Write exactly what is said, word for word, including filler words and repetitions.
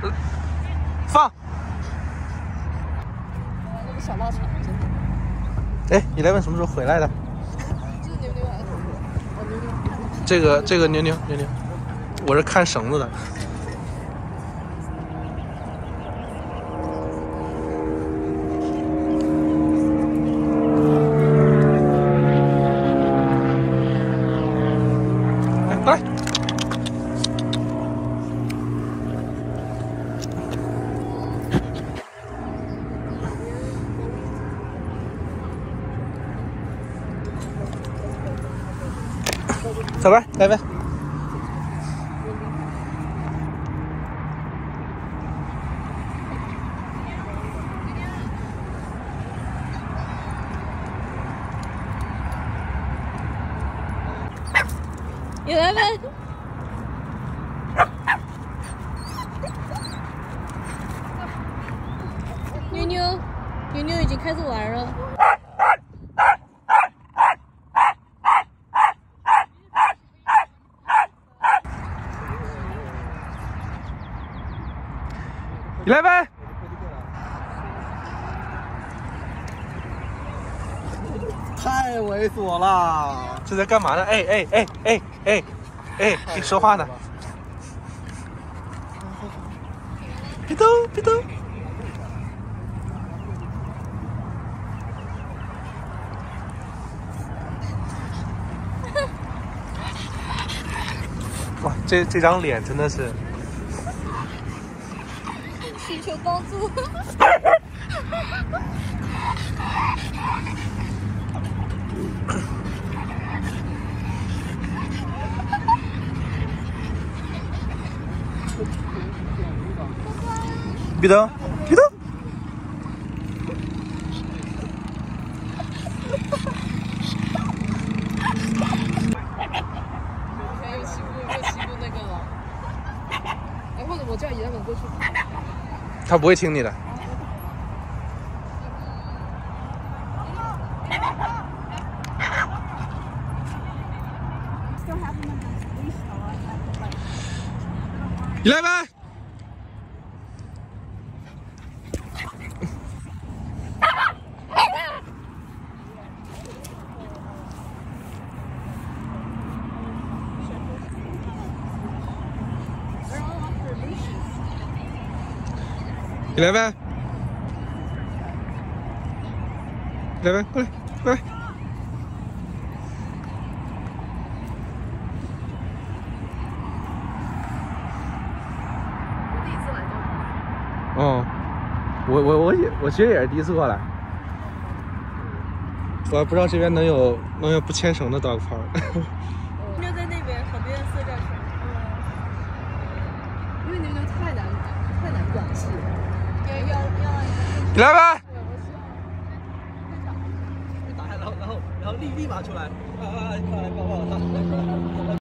放。 那个小闹场真的。 哎，Eleven什么时候回来的？ 这个牛牛还是哦牛牛。 这个这个牛牛牛牛，我是看绳子的。来，过来。走吧，拜拜。 Eleven， 妞妞，妞妞已经开始玩了。 Eleven， 太猥琐了！ 这在干嘛呢？哎哎哎哎哎哎，你说话呢？别动别动！哇，这这张脸真的是。 请求帮助。 别动，别动！ 没有骑过，没有骑过那个了。哎，或者我叫Eleven过去。 他不会听你的。Eleven。Eleven， Eleven， 过来，过来。 我第一次来这。 哦，我我我也我其实也是第一次过来，我还不知道这边能有能有不牵绳的 dog park。 牛牛在那边，旁边四站绳。因为牛牛太难太难管制了。要要要。 Eleven。 打开，然后然后然后立立马出来，啊啊！快来抱抱他。